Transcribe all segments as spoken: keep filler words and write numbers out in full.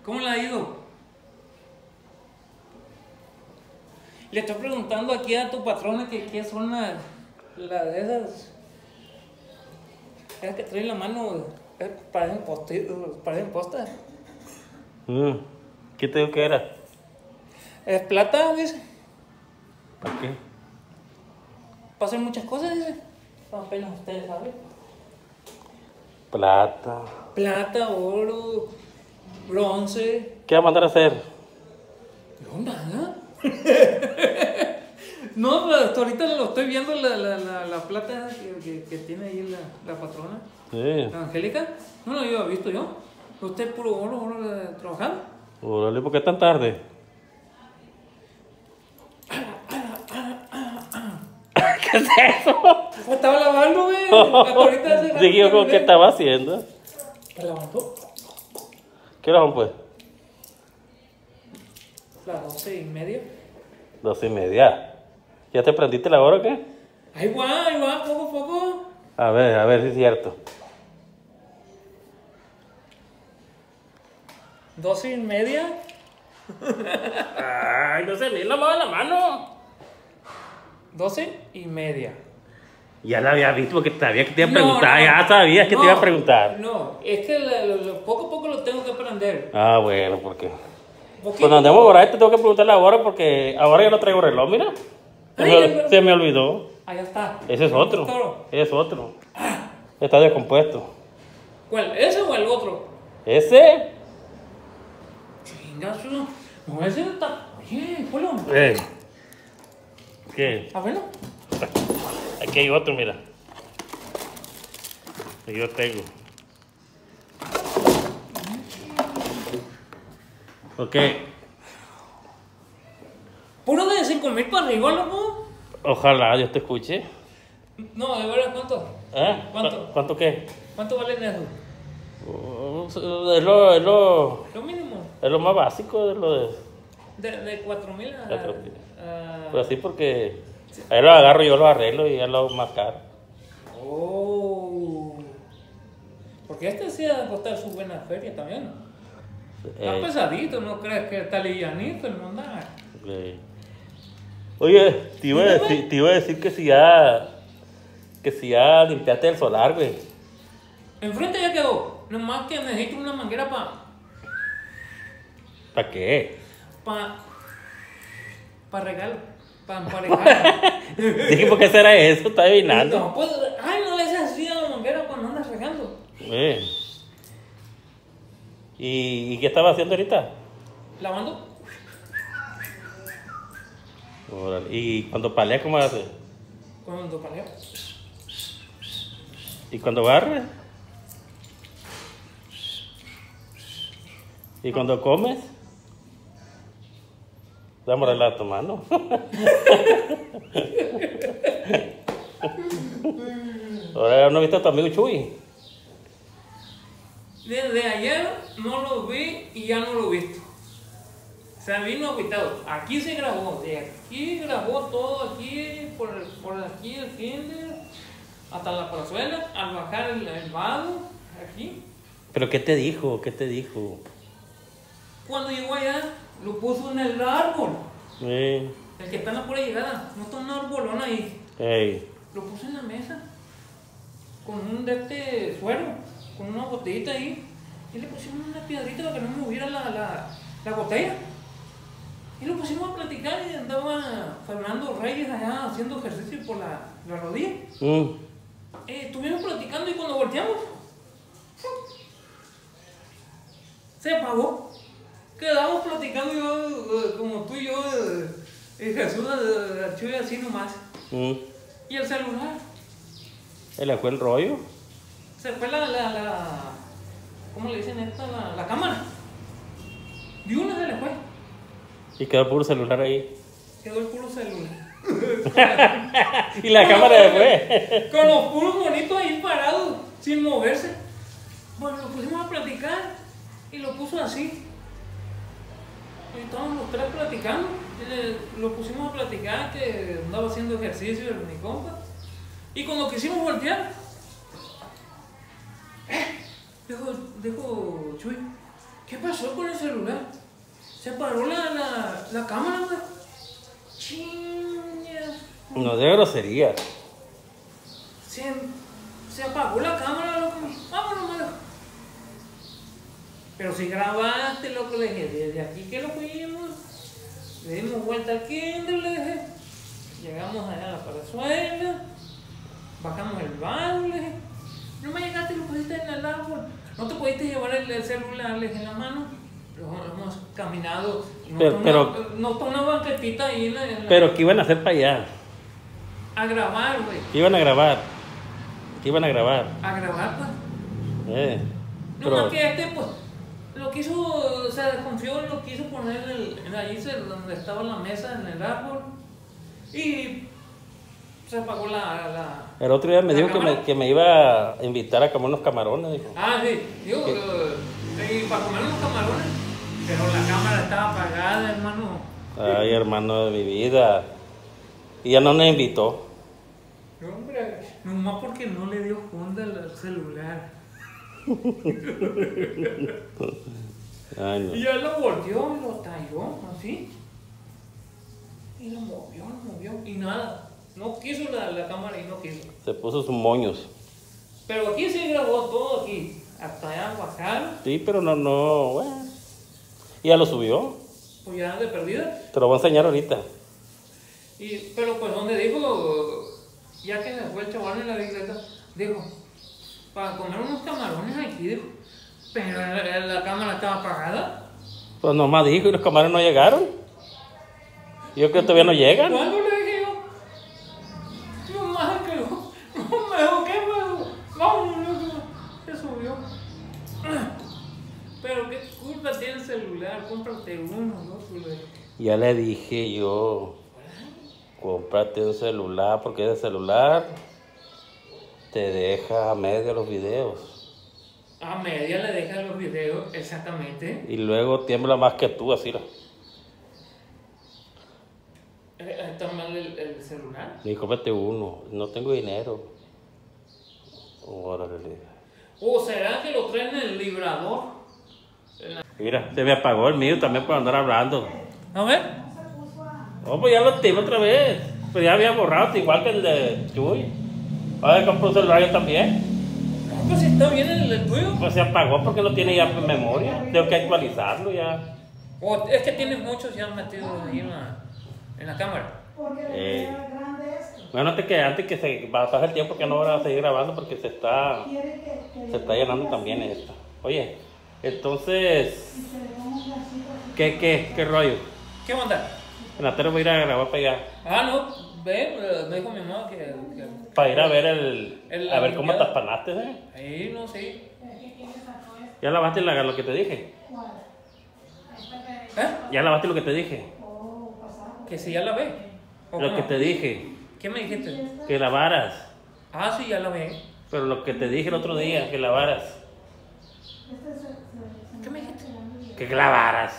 ¿Cómo le ha ido? Le estoy preguntando aquí a tu patrona que qué son las la de esas. Esas que traen la mano, eh, parecen posti- parecen postas. Mm. ¿Qué te digo que era? Es plata, dice. ¿Para qué? Para hacer muchas cosas, dice. Apenas ustedes saben. Plata. Plata, oro, bronce. ¿Qué va a mandar a hacer? No, nada. No, pero hasta ahorita lo estoy viendo la, la, la, la plata que, que, que tiene ahí la, la patrona. Sí. La Angélica. No lo había visto yo. Usted puro oro, oro eh, trabajando. Órale, ¿por qué tan tarde? ¿Qué es eso? Pues estaba lavando, güey. Hasta ahorita hace rato Dije yo, que ¿cómo me que ve. estaba haciendo? ¿La levantó? ¿Qué hora son, pues? Las doce y media. Doce y media. ¿Ya te prendiste la hora o qué? Ahí va, ahí va, poco a poco. A ver, a ver si es cierto. Doce y media. Ay, no se le lavaba la mano. Doce y media. Ya la había visto porque sabía que te iba a No, preguntar. no, Ya sabías que no, te iba a preguntar. No, es que la- lo- lo- poco a poco lo tengo que aprender. Ah, bueno, porque Poquito. cuando andemos por ahí te tengo que preguntar la hora porque ahora ya no traigo reloj, mira. Se, Ay, me, ya- se me olvidó. Allá está. Ese es otro. Toro. Ese es otro. Está descompuesto. ¿Cuál? ¿Ese o el otro? ¿Ese? Chingazo. No, ese está. Oye, Polo. Eh. ¿Qué? A verlo. Aquí hay otro, mira. Aquí yo tengo. Ok. Puro de cinco mil para arriba, loco. Ojalá Dios te escuche. No, de verdad, ¿cuánto? ¿Eh? ¿Cuánto? ¿Cu- ¿Cuánto qué? ¿Cuánto valen eso? Uh, Es lo, es lo, Lo mínimo. es lo más básico de lo de... De, de cuatro mil a. Cuatro mil. a- Pues así porque ahí lo agarro, yo lo arreglo y ya lo hago más caro. Oh. Porque este sí ha de costar su buena feria también. Está Eh, pesadito, ¿no crees que está livianito el mondaje? eh. Oye, te iba, a decir, te iba a decir que si ya... Que si ya limpiaste el solar, güey. Enfrente ya quedó. Nomás que necesito una manguera para. ¿Para qué? Para. Para regalo. Para emparejar. Dije, ¿por qué será eso? Está adivinando. No, pues, ay, no le haces así a la manguera cuando andas regando. Eh. ¿Y, ¿Y qué estaba haciendo ahorita? Lavando. Órale. ¿Y cuando palea, cómo hace? Cuando paleo. ¿Y cuando barre? ¿Y cuando comes? Dame a tu mano. Ahora no viste a tu amigo Chuy. Desde ayer no lo vi y ya no lo he visto. Se vino agüitado. Aquí se grabó. De aquí grabó todo. Aquí, por, por aquí el kinder. Hasta la plazuela. Al bajar el, el vado. Aquí. ¿Pero qué te dijo? ¿Qué te dijo? Cuando llegó allá, lo puso en el árbol. Eh, El que está en la pura llegada. No está un arbolón ahí. ey. Lo puso en la mesa. Con un de este suero. Con una botellita ahí. Y le pusimos una piedrita para que no moviera la, la, la botella. Y lo pusimos a platicar y andaba Fernando Reyes allá haciendo ejercicio por la, la rodilla. Mm. Eh, estuvimos platicando y cuando volteamos, se apagó. Quedamos platicando yo, eh, como tú y yo, eh, y Jesús, eh, Chuy, así nomás. Mm. Y el celular, ¿Se le fue el rollo? se fue la, la, la ¿cómo le dicen esta? La, la cámara. De una se le fue. Y quedó puro celular ahí. Quedó el puro celular. Y la cámara se fue. Con los puros bonitos ahí parados, sin moverse. Bueno, lo pusimos a platicar y lo puso así. Y estábamos los tres platicando. Y le- lo pusimos a platicar que andaba haciendo ejercicio el mi compa. Y cuando quisimos voltear, ¡eh! Dijo, dijo Chuy, ¿Qué pasó con el celular? Se paró la, la, la cámara, güey. Chinga. No de grosería. Se, se apagó la cámara, loco. Vámonos, malo. Pero si grabaste, loco, le dije, desde aquí que lo fuimos. Le dimos vuelta al kinder, le dije. Llegamos allá a la palazuela. Bajamos el barro, le dije. No me llegaste y lo pusiste en el árbol. No te pudiste llevar el, el celular, le dije, en la mano. Lo hemos caminado. No Pero- está pero- una, no está una banquetita ahí en la, en la- Pero ¿qué iban a hacer para allá? A grabar, güey. ¿Qué iban a grabar? ¿Qué iban a grabar? A grabar, pues. Eh, No pero, más que este, pues, lo quiso, se desconfió, lo quiso poner en el, en allí se- donde estaba la mesa, en el árbol. Y se apagó la... la el otro día me ¿la dijo que me, cámara? que me iba a invitar a comer unos camarones, dijo. Ah, sí, digo, ¿Qué? eh, y para comer unos camarones. Pero la cámara estaba apagada, hermano. Ay, hermano de mi vida. Y ya no me invitó. No, hombre, nomás porque no le dio funda al celular. Ay, no. Y ya lo volteó y lo talló, así. Y lo movió, lo movió. Y nada, no quiso la, la cámara y no quiso. Se puso sus moños. Pero aquí sí grabó todo aquí. Hasta allá bajaron, Sí, pero no, no, bueno. Y ya lo subió. pues ya de perdida. Te lo voy a enseñar ahorita. Y, pero pues donde dijo, ya que se fue el chaval en la bicicleta, dijo, para comer unos camarones aquí, dijo. Pero la, la cámara estaba apagada. Pues nomás dijo y los camarones no llegaron. Yo creo que todavía no llegan. ¿Cuándo le dije yo? Nomás que lo, no me dejó, ¿qué me dejó? Vámonos, loco. Se subió. Pero qué culpa tiene el celular, cómprate uno, ¿no? Ya le dije yo, cómprate un celular porque ese celular te deja a medio los videos. A media le deja los videos, exactamente. Y luego tiembla más que tú, así. ¿no? Eh, ¿Está mal el, el celular? Le dije, cómprate uno, no tengo dinero. Órale, le dije. ¿O será que lo traen en el librador? Mira, se me apagó el mío también por andar hablando. A ver. Oh, pues ya lo tengo otra vez. Pues ya había borrado, igual que el de Chuy. Ahora compré un celular yo también. Pues si está bien el, el tuyo. Pues se apagó porque no tiene ya memoria. Tengo que actualizarlo ya. O es que tienes muchos ya metidos ahí en la, en la cámara. Porque le Eh. queda grande esto. Bueno, antes que, antes que se va a pasar el tiempo que no van a seguir grabando porque se está, Quiere que, que se está llenando también esto. Oye, entonces, y se le da un pedacito así. ¿qué, qué, qué rollo? ¿Qué onda? En la tarde voy a ir a grabar para allá. Ah, no, ve, eh, me dijo mi mamá que, que Para ir a ver el, El- a ver cómo te limpiado. apanaste, ¿eh? ahí no sé. Es que quién le sacó esto. ¿Ya lavaste la, lo que te dije? ¿Cuál? Esta que ¿Eh? ¿Ya lavaste lo que te dije? oh, pasado. Que si ya la ve. ¿O Lo cómo? que te dije, ¿Qué me dijiste? que lavaras. Ah, sí, ya la ve. Pero lo que te dije el otro día, que lavaras. Este se, se, se ¿Qué me dijiste? Que lavaras.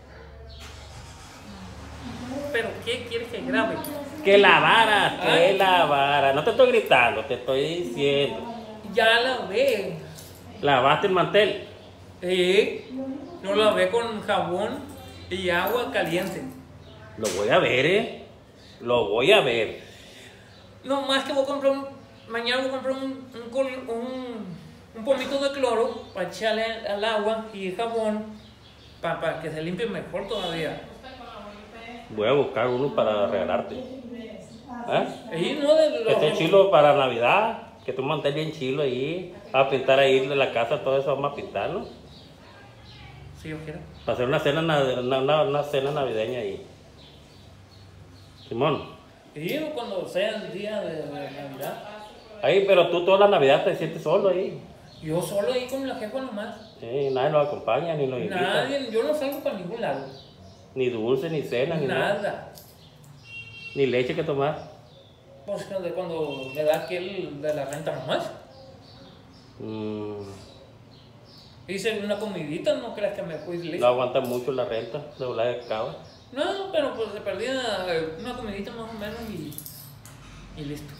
¿Pero qué quieres que grabe? Que lavaras, que Ay. lavaras. No te estoy gritando, te estoy diciendo. Ya la ve. Lavaste el mantel. Eh, no la ve con jabón y agua caliente. Lo voy a ver, ¿eh? Lo voy a ver. No más que voy a comprar un. Mañana voy a comprar un, un, col- un, un pomito de cloro para echarle al agua y jabón para, para que se limpie mejor todavía. Voy a buscar uno para regalarte. ¿Eh? Y no de Que los. esté chilo para Navidad. Que tú mantés bien chilo ahí. A pintar ahí de la casa, todo eso vamos a pintarlo. Si yo quiero. Para hacer una cena, nav- una, una, una cena navideña ahí. Simón. Y cuando sea el día de, de Navidad. Ahí, pero tú toda la Navidad te sientes solo ahí. Yo solo ahí con la jefa nomás. Sí, nadie nos acompaña, ni nos invita. Nadie, yo no salgo para ningún lado. Ni dulce, ni cena, ni nada. Nada. Ni leche que tomar. Pues de cuando me da aquel de la renta nomás. Mm, Hice una comidita, no creas que me fui no listo. aguanta mucho la renta de volar de cabo. No, pero pues se perdía eh, una comidita más o menos y, y listo.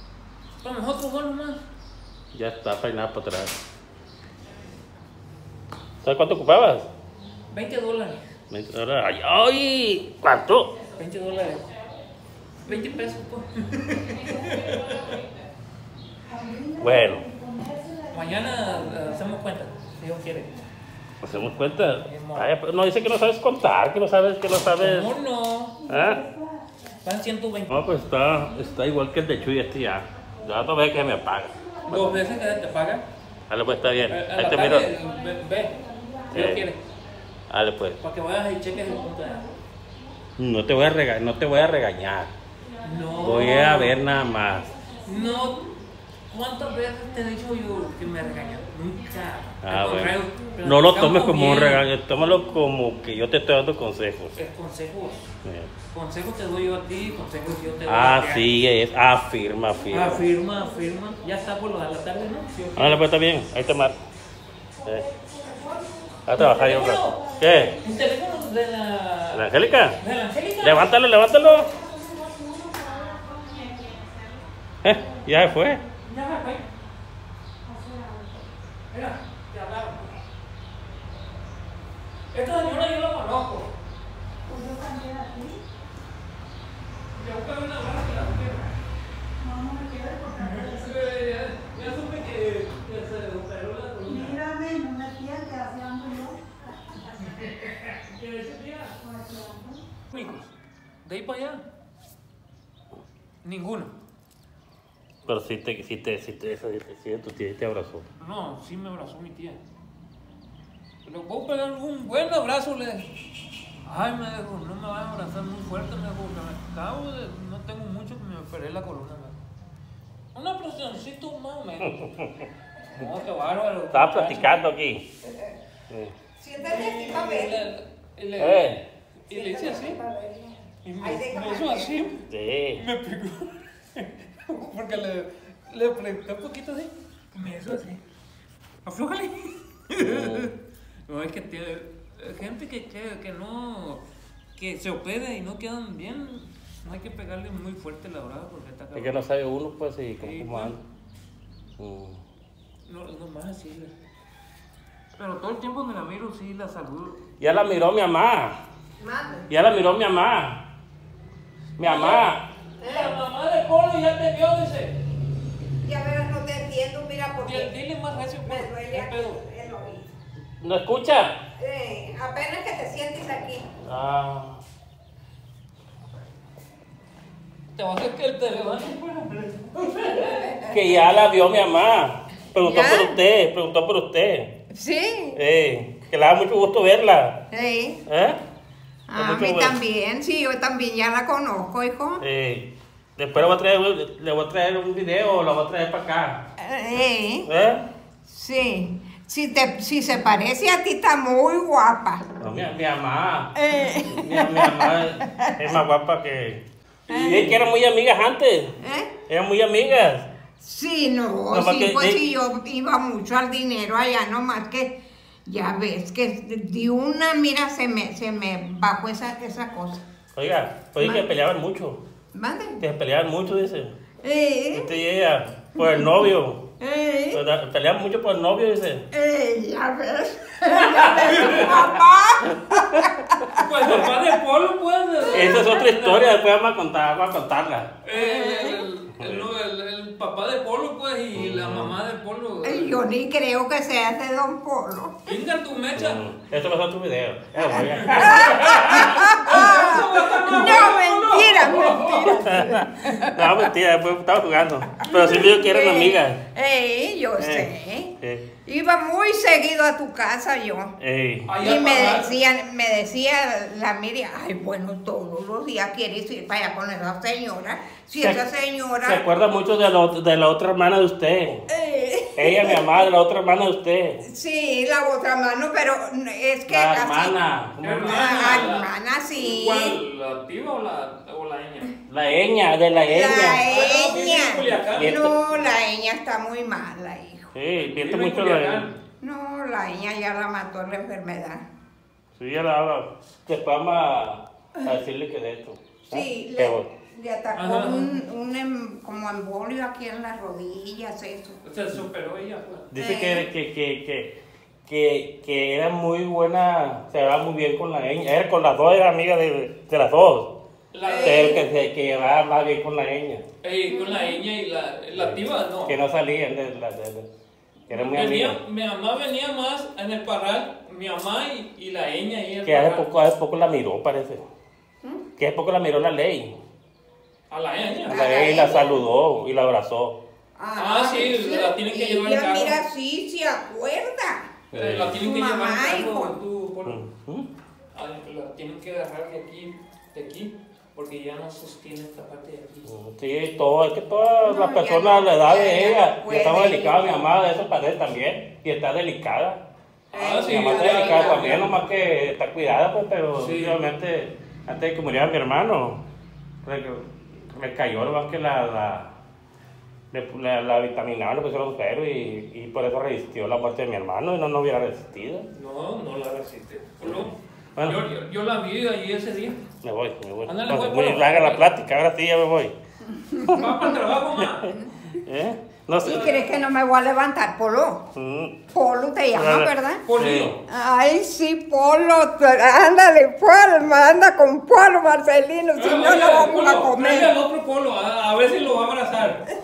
Mm, Para nosotros dos nomás. ya está peinado para atrás. ¿Sabes cuánto ocupabas? veinte dólares. veinte dólares. Ay, ay, ¿cuánto? veinte dólares. veinte pesos, pues. Bueno, Mañana eh, hacemos cuenta, si Dios quiere. hacemos cuenta. Ay, pero no dice que no sabes contar, que no sabes, que no sabes. ¿Cómo no? ¿Ah? Van ciento veinte. No, pues está, está igual que el de Chuy este ya. Ya no ve que me paga. Dos veces que te pagan. Dale, pues está bien. A- a Ahí la te tarde, miro. Ve, ve, si Dios Eh. quiere. Dale, pues. Para que vayas y cheques el punto de... No te voy a regañar, no te voy a regañar. No. Voy a ver nada más. No. ¿Cuántas veces te he dicho yo que me regañas? Nunca. Ah, Al bueno. contrario, No lo platicamos tomes como un bien. regaño, tómalo como que yo te estoy dando consejos. Es consejos. Eh. Consejos te doy yo a ti, consejos yo te doy Ah, a ti. sí, es afirma, afirma. Afirma, afirma. Ya está por lo de la tarde, ¿no? Sí, ok. Dale, pues está bien, ahí te marco. Eh. A trabajar yo un rato. ¿Qué? ¿Un teléfono de la... ¿La Angélica? de la Angélica? Levántalo, levántalo. Eh, ya se fue. Ya me fue. Mira, te hablaron. Esta señora yo la conozco. Pues yo también a ti. Le busco una hora que la quiero. No, no me quieres porque Ya, ya supe que, que se operó la columna. mírame, no me quieres, que así ando yo. ¿Qué ese día? Pues así ando. Amigos, de ahí para allá. Ninguno. Pero si te, si te, si te, si te, si tu tía te abrazó. No, sí me abrazó mi tía. Le puedo pegar un buen abrazo, le dije. Ay, me dijo, no me vas a abrazar muy fuerte, me dijo, porque me acabo de, no tengo mucho que me operé la columna. Me dijo. Una presioncito más o menos. No, qué bárbaro. Estaba muchacho. platicando aquí. Eh. Siéntate aquí para Y ver. le, y le, Eh. y le hice así. Para ver. Y me, Ay, déjame me hizo ver. así. Sí. Me pegó. Porque le, le apreté un poquito así. Y me hizo así. Aflójale. No, es que tiene gente que, que, que no, que se opera y no quedan bien, no hay que pegarle muy fuerte la brava porque está Es cabrón. que no sabe uno, pues, y cómo, Sí, cómo pues. anda. Mm. No, no más así. la- Pero todo el tiempo me la miro, sí, la saludo. Ya la miró mi mamá. Mande. Ya la miró mi mamá. Mi mamá. La mamá de Polo ya te vio, dice. Ya verás, no te entiendo, mira, Dile, porque dile más recio, me pues. duele ¿Qué aquí pedo? el oído. ¿No escucha? Eh, apenas que te sientes aquí. Ah. Te vas a hacer que te levantes, pues. Que ya la vio mi mamá. Preguntó ¿Ya? por usted, preguntó por usted. Sí. Eh, que le da mucho gusto verla. Sí. ¿Eh? A Con mí mucho gusto. también, sí, yo también ya la conozco, hijo. Eh, después le voy, a traer, le voy a traer un video, lo voy a traer para acá. Eh, ¿Eh? sí. Si, te, si se parece a ti, está muy guapa. No, mi, mi mamá. Eh, Mi, mi mamá es más guapa que. Y es que eran muy amigas antes. ¿eh? Eran muy amigas. Sí, no, Nomás sí, que- pues de- sí, yo iba mucho al dinero allá, nomás que ya ves que de una, mira, se me, se me bajó esa, esa cosa. Oiga, oye que peleaban mucho. ¿Mande? Que peleaban mucho, dice. Eh, Usted y ella, por el novio. eh, Pues, peleaban mucho por el novio, dice. eh, ya ves, ya ves, papá. Pues el papá de Polo, pues. Esa es otra historia, después vamos a contar, vamos a contarla. El, el, el, el- el papá de Polo, pues, y la mamá de Polo. Eh, Yo ni creo que sea de Don Polo. Venga tu mecha. Mm, Esto va a ser otro video. Ya, voy a- No, mentira, mentira. No, mentira, después estaba jugando. Pero sí me dijo que eran Eh, amigas. Eh, yo Eh, sé. eh, Iba muy seguido a tu casa yo. eh. Allá Y me para- decían, me decía la Miriam, ay, bueno, todos los días quieres ir para allá con esa señora. Si Se- esa Se señora. acuerda mucho de la, ot- de la otra hermana de usted. Eh, Ella, mi mamá, de la otra hermana de usted. sí, la otra mano, pero es que. La así- hermana. ¿cómo Hermana. se llama? Ah, hermana, sí. ¿Cuál? ¿La tía o la, o la ña? La eña, de la La eña. Ah, vive en eña. Culiacán. No, la eña está muy mala, hijo. Sí, viente Vive en mucho la eña. Culiacán. No, la eña ya la mató la enfermedad. Sí, ya la habla. Después vamos a, a decirle que de esto. Sí, ¿Eh? Qué le, bueno. le atacó Ajá. un, un em- como embolio aquí en las rodillas, eso. Se superó ella, pues. Dice Eh. que, que, que, que, que, que era muy buena, se llevaba muy bien con la ña. Era con las dos, era amiga de, de las dos. La, Pero que se que llevaba más bien con la ña. eh, con la ñ y la, la tiba, no. Que no salían de la. De, de, que era muy Venía, amiga. mi mamá venía más en el parral, mi mamá y, y la ñ ahí en el Que hace parral. poco, hace poco la miró, parece. Que hace poco la miró la ley. A la ñ. La ley la saludó y la abrazó. Ah, sí, la tienen que llevar en ella, carro. mira, sí, se acuerda. Eh, la tienen Su que llevar mamá, en carro, hijo. tú, Polo. Ujú. Ah, la tienen que agarrar de aquí, de aquí, porque ya no sostiene esta parte de aquí. Sí, todo, es que todas No, las ya personas no, de la edad ya, de ya ella, no y estamos puede, delicados, mi hijo. mamá de eso parece también, y está delicada. Ah, sí, Mi mamá ya, está delicada ya, también, ya. nomás que está cuidada, pues, pero Sí. obviamente, antes de que muriera mi hermano, le, le cayó nomás que la, la, le- la, la vitaminada, le pusieron cero y, y por eso resistió la muerte de mi hermano, y no, no hubiera resistido. No, no la resiste. Polo. Bueno. Yo, yo, yo la vi ahí ese día. Me voy, me voy. Ándale, Entonces, pues, muy Polo. larga la plática, ahora sí ya me voy. Va para el trabajo, ma. ¿Eh? No sé. ¿Y crees que no me voy a levantar, Polo? Mm, Polo te llama, Ándale. ¿verdad? Polillo. Ay, sí, Polo, tú- ándale, Polo, anda con Polo, Marcelino, si no, no vamos a Tráele al comer. otro Polo, a, a ver si lo va a abrazar.